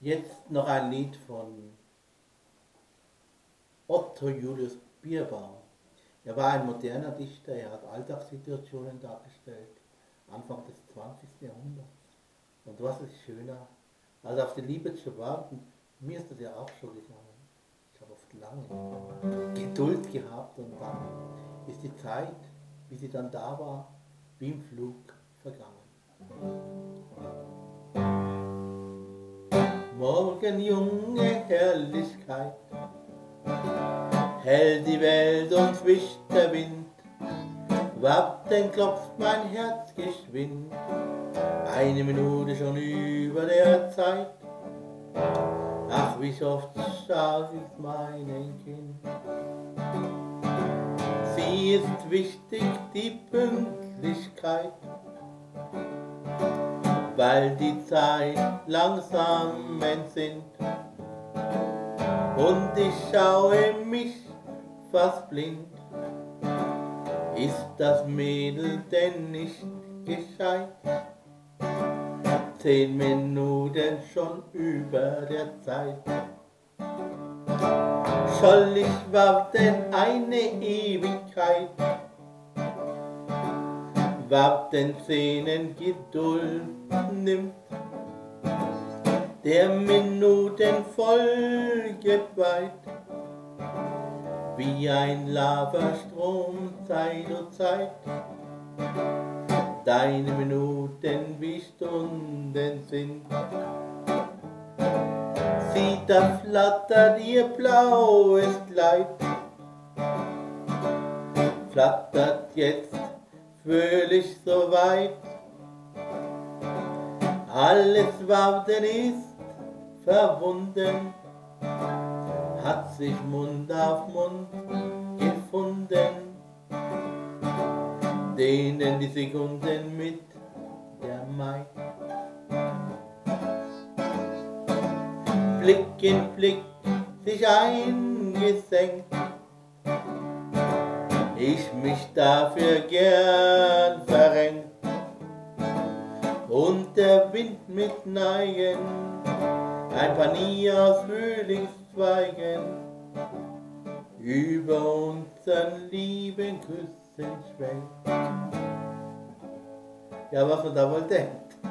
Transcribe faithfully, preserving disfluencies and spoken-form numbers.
Jetzt noch ein Lied von Otto Julius Bierbaum. Er war ein moderner Dichter, er hat Alltagssituationen dargestellt, Anfang des zwanzigsten Jahrhunderts. Und was ist schöner, als auf die Liebe zu warten? Mir ist das ja auch so gegangen. Ich habe oft lange Geduld gehabt und dann ist die Zeit, wie sie dann da war, wie im Flug vergangen. Morgen, junge Herrlichkeit, hell die Welt und wischt der Wind, warten klopft mein Herz geschwind, eine Minute schon über der Zeit. Ach, wie oft sag ich meinem Kind, sie ist wichtig, die Pünktlichkeit, weil die Zeit langsam entsinnt. Und ich schaue mich fast blind, ist das Mädel denn nicht gescheit? Zehn Minuten schon über der Zeit. Soll ich warten eine Ewigkeit? Warten Szenen Geduld nimmt, der Minuten folget weit, wie ein Lavastrom Zeit und Zeit. Deine Minuten wie Stunden sind. Sieh, da flattert ihr blaues Kleid, flattert jetzt fröhlich so weit. Alles Warten ist verwunden, hat sich Mund auf Mund gefunden, dehnen die Sekunden mit der Maid. Blick in Blick sich eingesenkt, ich mich dafür gern verrenkt, und der Wind mit Neigen, ein Panier aus Frühlingszweigen, über unseren lieben Küssen schwenkt. Ja, was man da wohl denkt.